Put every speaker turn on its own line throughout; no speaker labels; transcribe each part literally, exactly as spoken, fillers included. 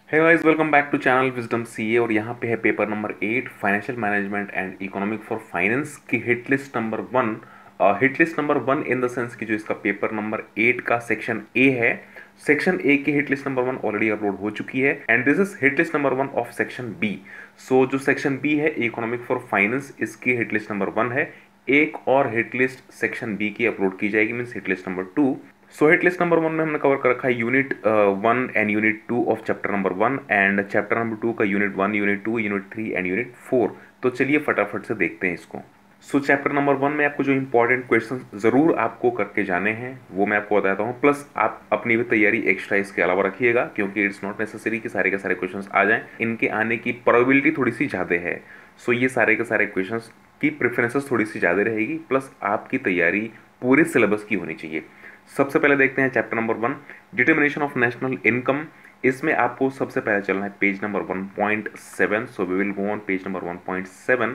Hey guys, welcome back to channel Wisdom CA. और यहाँ पे है paper number eight, financial management and economic for finance की hit list number one. Hit list number one in the sense कि जो इसका paper number eight का section A है, सेक्शन ए की hit list number one already upload हो चुकी है and this is hit list number one of section B. So जो सेक्शन बी है इकोनॉमिक फॉर फाइनेंस, इसकी हिट लिस्ट नंबर वन है। एक और हिट लिस्ट सेक्शन बी की अपलोड की जाएगी, means hit list number two. So hit list number one में हमने कवर कर रखा है unit one and unit two of chapter number one and chapter number two का unit one, unit two, unit three and unit four. तो चलिए फटाफट से देखते हैं इसको। सो चैप्टर नंबर वन में आपको जो इंपॉर्टेंट क्वेश्चन जरूर आपको करके जाने हैं वो मैं आपको बताता हूँ, प्लस आप अपनी भी तैयारी एक्स्ट्रा इसके अलावा रखिएगा, क्योंकि इट्स नॉट नेसेसरी कि सारे के सारे क्वेश्चन आ जाएं। इनके आने की प्रोबेबिलिटी थोड़ी सी ज़्यादा है। सो ये सारे के सारे क्वेश्चन की प्रेफरेंसेस थोड़ी सी ज़्यादा रहेगी, प्लस आपकी तैयारी पूरे सिलेबस की होनी चाहिए। सबसे पहले देखते हैं chapter number one, determination of national income. इसमें आपको सबसे पहले चलना है page number one point seven. So we will go on page number one point seven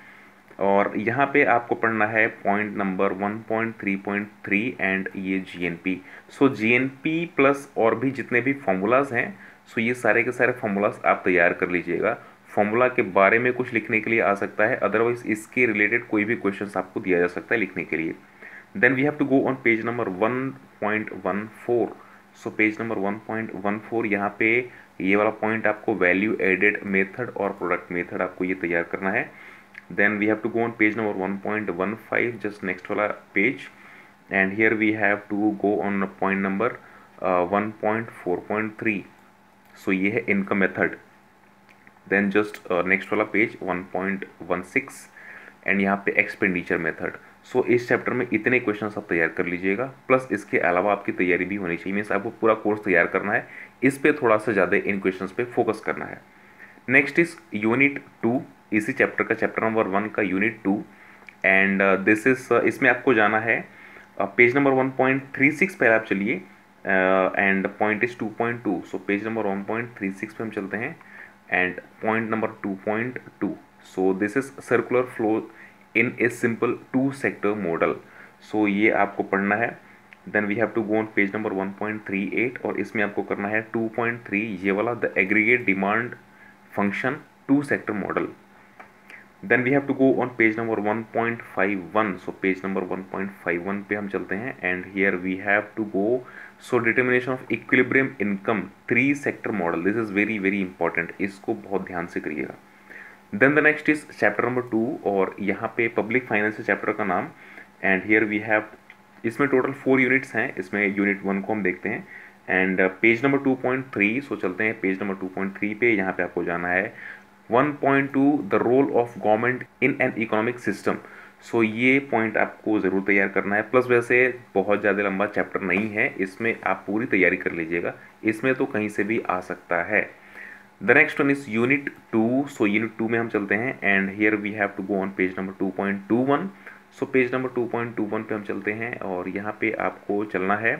और यहाँ पे आपको पढ़ना है point number one point three point three and ये जीएनपी। सो जीएनपी प्लस और भी जितने भी फॉर्मूलाज हैं, सो ये सारे के सारे फॉर्मूलाज आप तैयार कर लीजिएगा। फॉर्मूला के बारे में कुछ लिखने के लिए आ सकता है, अदरवाइज इसके रिलेटेड कोई भी क्वेश्चन आपको दिया जा सकता है लिखने के लिए। Then we have to go on page number one point one four. So page number one point one four, यहाँ पे ये वाला पॉइंट आपको वैल्यू एडेड मेथड और प्रोडक्ट मेथड आपको ये तैयार करना है। Then we have to go on page number one point one five, just next वाला page, and here we have to go on point number uh, one point four point three. So ये है income method. Then just uh, next वाला page one point one six and यहाँ पे expenditure method. सो इस chapter में इतने question आप तैयार कर लीजिएगा, प्लस इसके अलावा आपकी तैयारी भी होनी चाहिए, मीन्स आपको पूरा कोर्स तैयार करना है, इस पे थोड़ा सा ज़्यादा इन क्वेश्चंस पे फोकस करना है। नेक्स्ट इज यूनिट टू, इसी चैप्टर का चैप्टर नंबर वन का unit two and this is, इसमें आपको जाना है page number one point three six पहले आप चलिए and point is two point two. So page number one point three six पे हम चलते हैं and point number two point two. So this is circular flow in a simple two sector model. So ये आपको पढ़ना है। Then we have to go on page number one point three eight और इसमें आपको करना है टू पॉइंट थ्री, ये वाला the aggregate demand function two sector model. Then we have to go on page number one point five one. So page number one point five one पे हम चलते हैं and here we have to go so determination of equilibrium income three sector model. This is very very important, इसको बहुत ध्यान से करिएगा। Then the next is chapter number two और यहाँ पे पब्लिक फाइनेंस चैप्टर का नाम एंड हियर वी हैव, इसमें टोटल फोर यूनिट्स हैं। इसमें यूनिट वन को हम देखते हैं and page number two point three. So चलते हैं page number two point three पे। यहाँ पे आपको जाना है one point two, the role of government in an economic system. So ये पॉइंट आपको ज़रूर तैयार करना है, प्लस वैसे बहुत ज़्यादा लंबा चैप्टर नहीं है, इसमें आप पूरी तैयारी कर लीजिएगा, इसमें तो कहीं से भी आ सकता है। The next one is unit two. So unit two में हम चलते हैं and here we have to go on page number two point two one. So page number two point two one पे हम चलते हैं और यहाँ पे आपको चलना है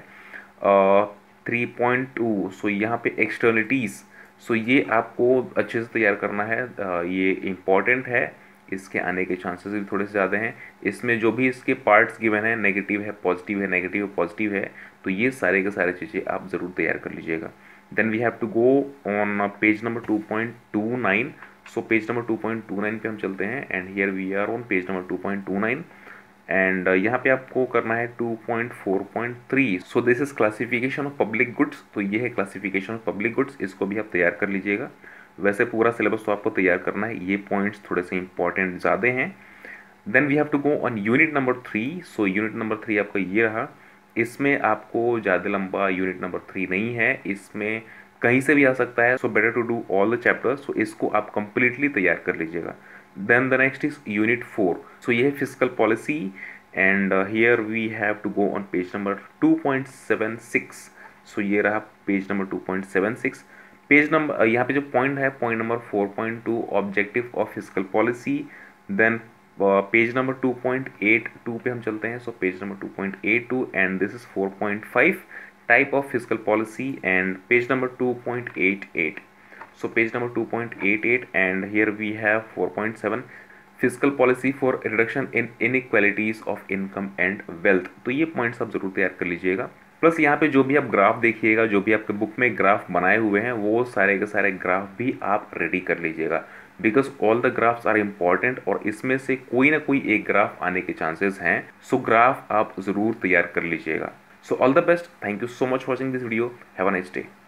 थ्री पॉइंट टू। सो यहाँ पे एक्सटर्नलिटीज़, सो ये आपको अच्छे से तैयार करना है, uh, ये इम्पॉर्टेंट है, इसके आने के चांसेस भी थोड़े से ज़्यादा हैं। इसमें जो भी इसके पार्ट्स गिवन है, नेगेटिव है, पॉजिटिव है, नेगेटिव है, पॉजिटिव है, तो ये सारे के सारे चीज़ें आप ज़रूर तैयार कर लीजिएगा। Then we have to go on uh, page number two point two nine. So page number two point two nine पे हम चलते हैं and here we are on page number two point two nine and uh, यहाँ पे आपको करना है two point four point three. So this is classification of public goods. तो ये है classification of public goods, इसको भी आप तैयार कर लीजिएगा। वैसे पूरा सिलेबस तो आपको तैयार करना है, ये पॉइंट्स थोड़े से इंपॉर्टेंट ज़्यादा हैं। Then we have to go on unit number three. So unit number three आपका ये रहा। इसमें आपको ज़्यादा लंबा यूनिट नंबर थ्री नहीं है, इसमें कहीं से भी आ सकता है। So better to do all the chapters, so इसको आप कंप्लीटली तैयार कर लीजिएगा। Then the next is unit four. So ये है physical policy and here we have to go on page number two point seven six. So ये रहा page number two point seven six. Page number यहाँ पे जो point है point number four point two, objective of physical policy. Then page number two point eight two पे हम चलते हैं। So page number two point eight two and this is four point five, type of physical policy and page number two point eight eight. So page number two point eight eight and here we have four point seven, physical policy for reduction in inequalities of income and wealth. तो ये points आप जरूर तैयार कर लीजिएगा। Plus यहाँ पे जो भी आप ग्राफ देखिएगा, जो भी आपके बुक में ग्राफ बनाए हुए हैं, वो सारे के सारे ग्राफ भी आप रेडी कर लीजिएगा, because all the graphs are important और इसमें से कोई ना कोई एक ग्राफ आने के चांसेस हैं। सो ग्राफ आप ज़रूर तैयार कर लीजिएगा। So all the best, thank you so much watching this video, have a nice day.